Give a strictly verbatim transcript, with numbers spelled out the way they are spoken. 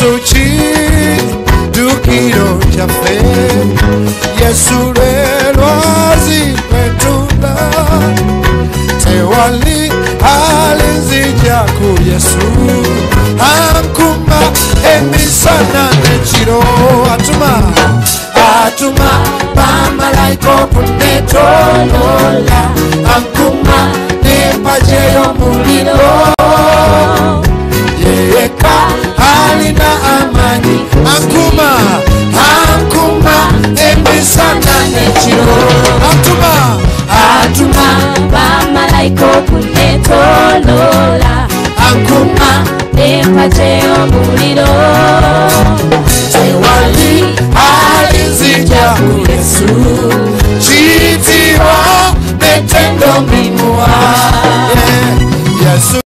Yesu chidukiro chafe Yesu relwazi kwetula Tewali alinzijaku Yesu Ankuma emisana nechiro Atuma Atuma Pamalaiko punetolola Ankuma nepajeyo mulilo Yeka halina amani Ankuma Ankuma emisana nechiro Atuma Atuma Pamalaiko punetolola Ankuma nepateo muliro